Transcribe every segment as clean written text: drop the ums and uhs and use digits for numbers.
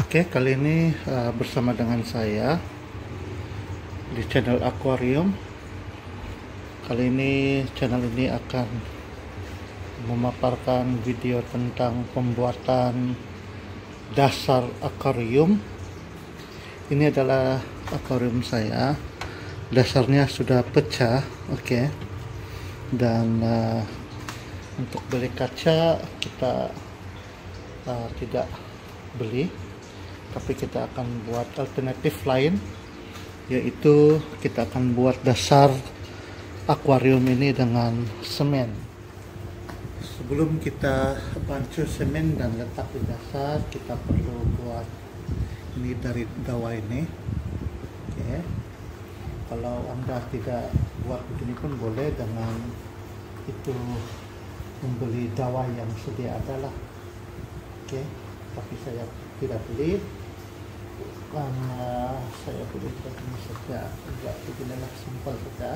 Oke, kali ini bersama dengan saya di channel Aquarium. Kali ini channel ini akan memaparkan video tentang pembuatan dasar akuarium. Ini adalah akuarium saya. Dasarnya sudah pecah, oke. Dan untuk beli kaca kita tidak beli, tapi kita akan buat alternatif lain, yaitu kita akan buat dasar akuarium ini dengan semen. Sebelum kita bancu semen dan letak di dasar, kita perlu buat ini dari dawa ini. Oke. Kalau Anda tidak buat begini pun boleh, dengan itu membeli dawa yang sedia ada lah. Oke, tapi saya tidak beli karena saya beli begini saja, enggak beginilah, simpel saja,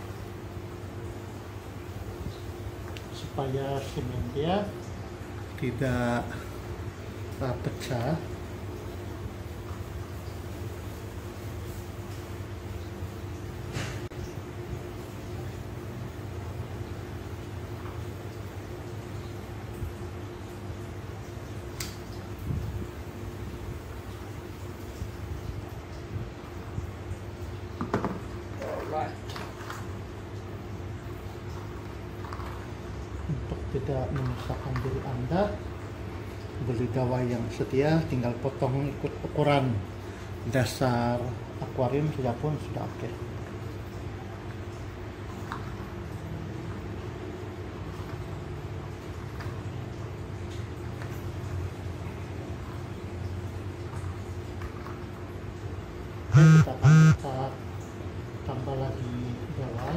supaya semen dia tidak pecah. Untuk tidak menyusahkan diri Anda, beli dawa yang sedia, tinggal potong ikut ukuran dasar akuarium saja pun sudah oke. Kita akan tambah lagi dawa.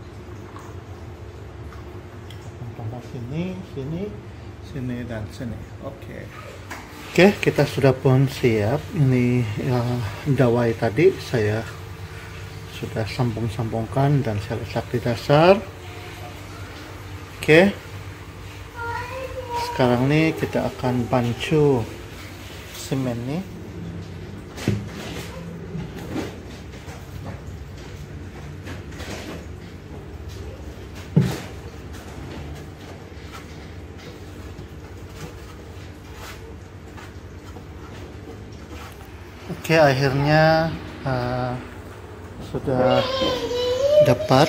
Tambah sini, sini dan sini. Oke, kita sudah pun siap. Ini dawai tadi saya sudah sambung-sambungkan dan saya letak di dasar. Oke, sekarang nih kita akan bancu semen nih. Oke, akhirnya sudah dapat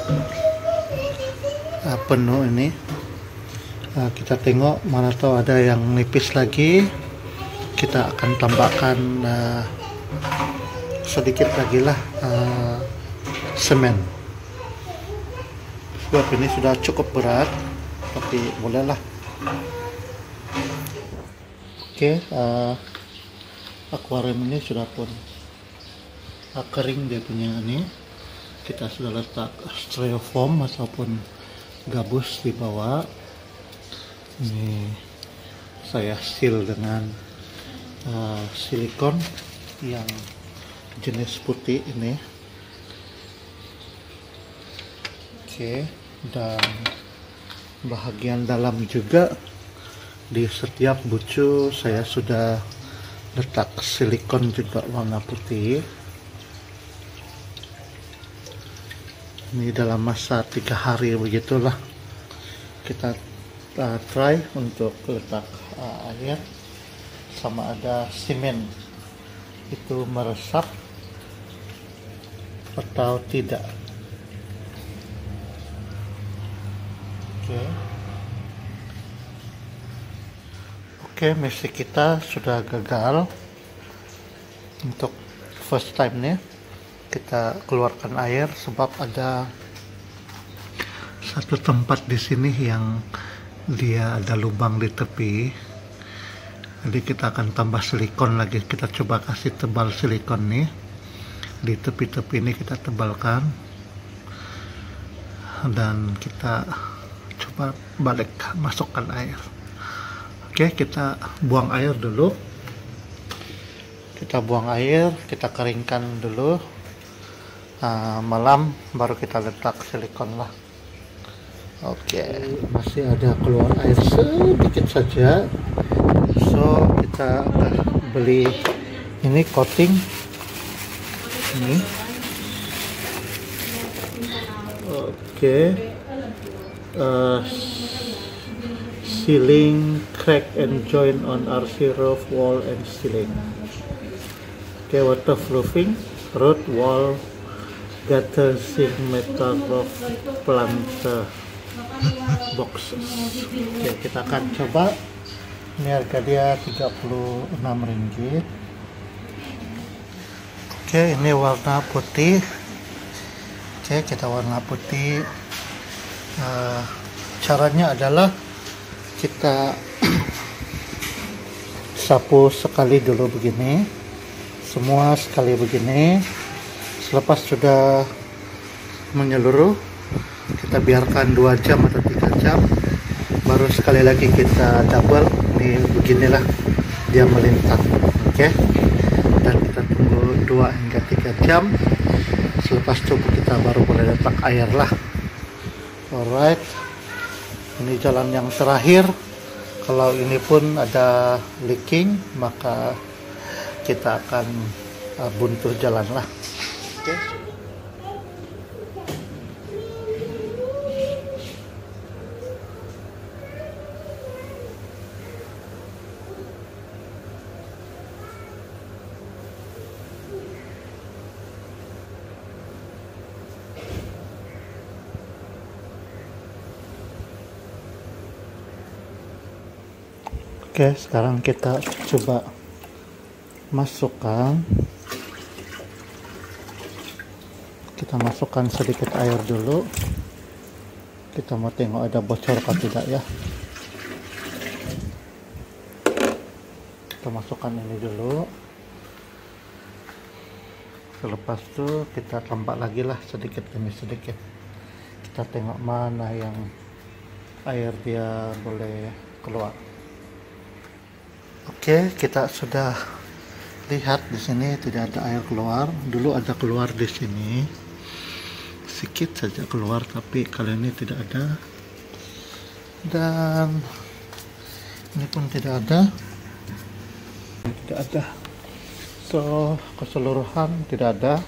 penuh ini. Kita tengok, mana tahu ada yang nipis lagi, kita akan tambahkan sedikit lagi lah semen. Sebab ini sudah cukup berat, tapi bolehlah. Oke, akuarium ini sudah pun kering, dia punya ini. Kita sudah letak styrofoam ataupun gabus di bawah. Ini saya seal dengan silikon yang jenis putih ini. Oke, dan bahagian dalam juga di setiap bucu saya sudah letak silikon juga warna putih. Ini dalam masa 3 hari begitulah kita try untuk letak air sama ada semen itu meresap atau tidak. Oke, misi kita sudah gagal. Untuk first time nih kita keluarkan air sebab ada satu tempat di sini yang dia ada lubang di tepi. Jadi kita akan tambah silikon lagi. Kita coba kasih tebal silikon nih di tepi-tepi ini, kita tebalkan dan kita coba balik masukkan air. Oke, kita buang air dulu. Kita buang air, kita keringkan dulu. Malam baru kita letak silikon lah. Oke, masih ada keluar air sedikit saja. So kita beli ini coating ini. Oke. Ceiling crack and joint on RC roof, wall and ceiling. Okay, waterproofing, road, wall, gutter, zinc, metal roof, planter boxes. Oke, kita akan coba. Ini harga dia 36 ringgit. Oke, ini warna putih. Oke, kita warna putih. Caranya adalah kita sapu sekali dulu begini, semua sekali begini. Selepas sudah menyeluruh, kita biarkan 2 jam atau 3 jam, baru sekali lagi kita double. Ini beginilah dia melintang. Oke, dan kita tunggu 2 hingga 3 jam. Selepas itu kita baru boleh letak air lah. Alright, ini jalan yang terakhir. Kalau ini pun ada leaking, maka kita akan buntu jalan lah. Oke. Oke, sekarang kita coba masukkan. Kita masukkan sedikit air dulu. Kita mau tengok ada bocor atau tidak ya. Kita masukkan ini dulu. Selepas itu kita tambah lagi lah sedikit demi sedikit. Kita tengok mana yang air dia boleh keluar. Oke, kita sudah lihat di sini tidak ada air keluar. Dulu ada keluar di sini, sedikit saja keluar, tapi kali ini tidak ada. Dan ini pun tidak ada, So keseluruhan tidak ada.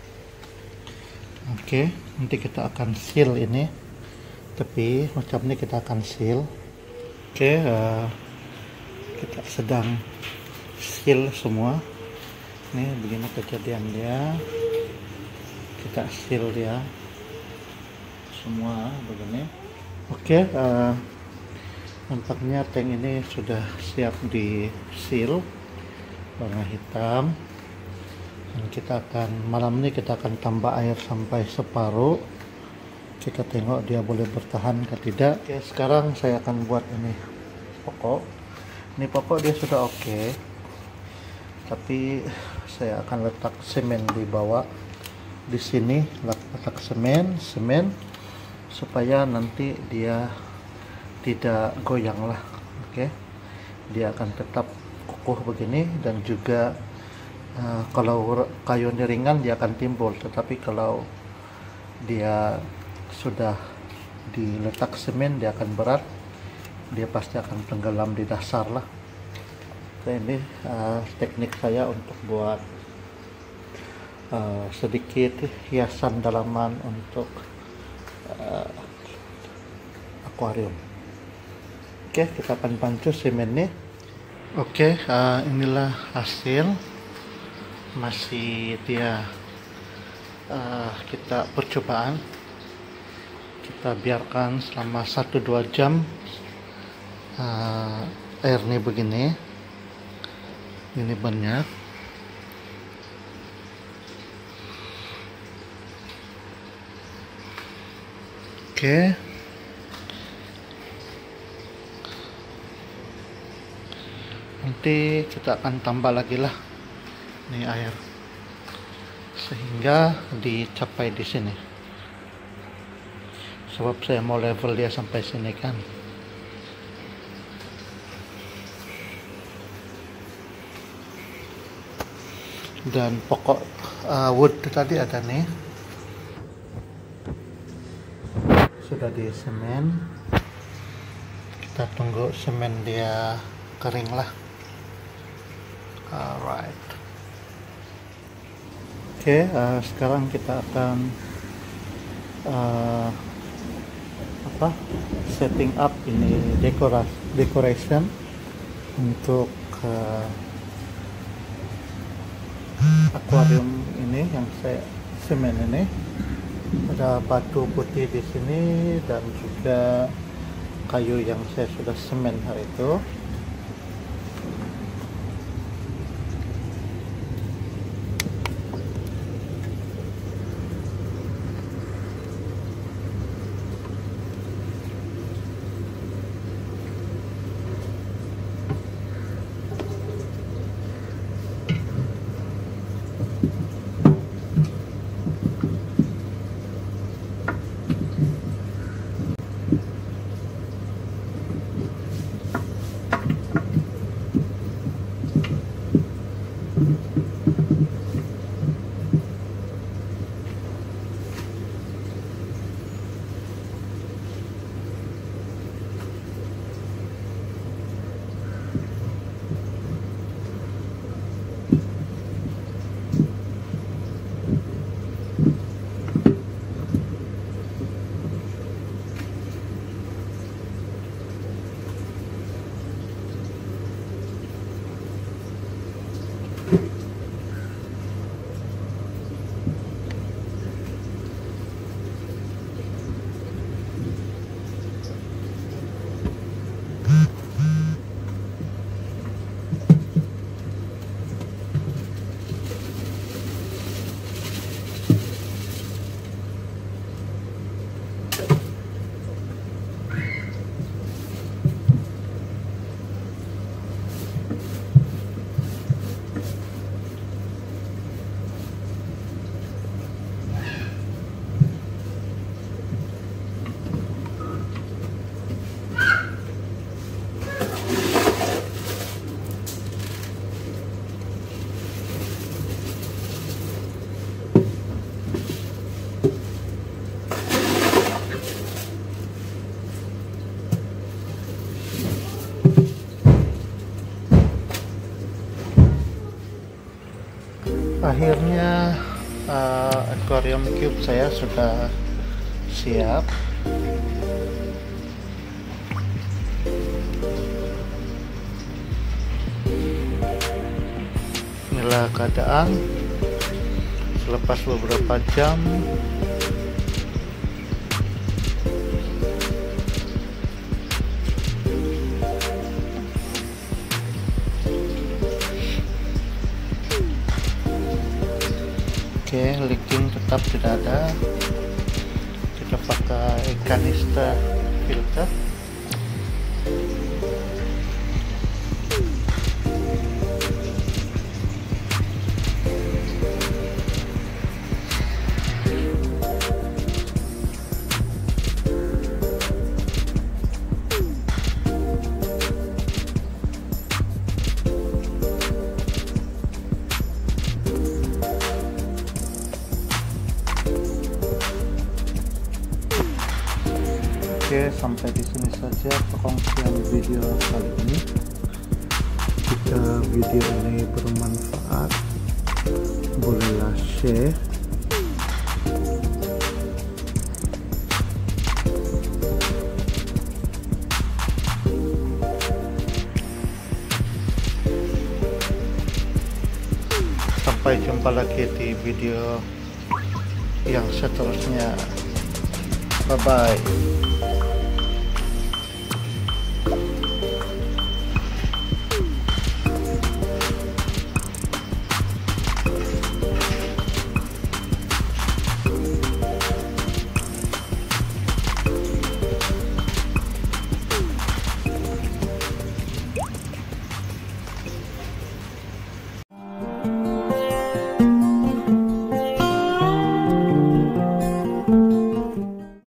Oke, nanti kita akan seal ini, tapi macam ini kita akan seal. Oke, kita sedang seal semua. Ini begini kejadian dia. Kita seal dia semua begini. Oke, nampaknya tank ini sudah siap di seal warna hitam. Dan kita akan malam ini kita akan tambah air sampai separuh. Kita tengok dia boleh bertahan atau tidak. Oke, sekarang saya akan buat ini pokok. Ini pokok dia sudah oke, tapi saya akan letak semen di bawah. Di sini letak semen supaya nanti dia tidak goyang lah. Oke, dia akan tetap kukuh begini, dan juga kalau kayu ringan dia akan timbul, tetapi kalau dia sudah diletak semen dia akan berat. Dia pasti akan tenggelam di dasar lah. Ini teknik saya untuk buat sedikit hiasan dalaman untuk akuarium. Oke, kita akan bantu semennya. Oke, inilah hasil. Masih dia kita percobaan. Kita biarkan selama 1-2 jam. Air ini begini, ini banyak. Oke, nanti kita akan tambah lagi lah ini air sehingga dicapai di sini, sebab saya mau level dia sampai sini kan. Dan pokok wood tadi ada nih, sudah di semen. Kita tunggu semen dia kering lah. Alright. Oke, sekarang kita akan uh, setting up ini decoration untuk akuarium ini yang saya semen ini. Ada batu putih di sini dan juga kayu yang saya sudah semen hari itu. Akhirnya aquarium cube saya sudah siap. Inilah keadaan selepas beberapa jam. Oke, leaking tetap tidak ada. Kita pakai kanister filter. Oke, sampai di sini saja perkongsian video kali ini. Jika video ini bermanfaat, bolehlah share. Sampai jumpa lagi di video yang seterusnya. Bye bye.